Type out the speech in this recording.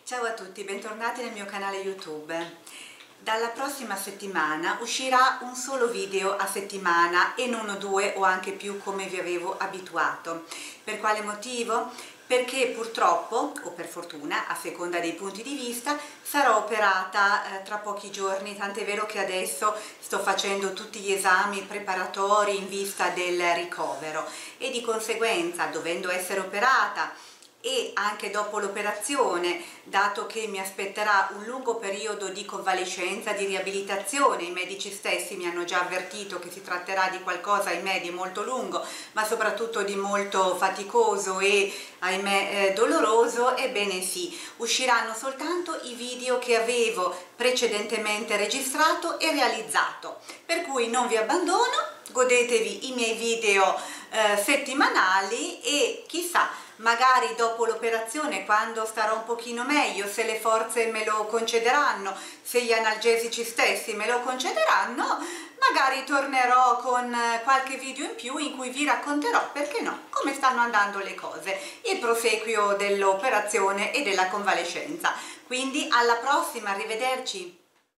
Ciao a tutti, bentornati nel mio canale YouTube. Dalla prossima settimana uscirà un solo video a settimana e non due o anche più come vi avevo abituato. Per quale motivo? Perché purtroppo, o per fortuna, a seconda dei punti di vista, sarò operata tra pochi giorni, tant'è vero che adesso sto facendo tutti gli esami preparatori in vista del ricovero e di conseguenza, dovendo essere operata e anche dopo l'operazione, dato che mi aspetterà un lungo periodo di convalescenza, di riabilitazione, i medici stessi mi hanno già avvertito che si tratterà di qualcosa, ahimè, di molto lungo, ma soprattutto di molto faticoso e, ahimè, doloroso, ebbene sì, usciranno soltanto i video che avevo precedentemente registrato e realizzato, per cui non vi abbandono, godetevi i miei video settimanali e chissà, magari dopo l'operazione, quando starò un pochino meglio, se le forze me lo concederanno, se gli analgesici stessi me lo concederanno, magari tornerò con qualche video in più in cui vi racconterò, perché no, come stanno andando le cose, il proseguio dell'operazione e della convalescenza. Quindi alla prossima, arrivederci!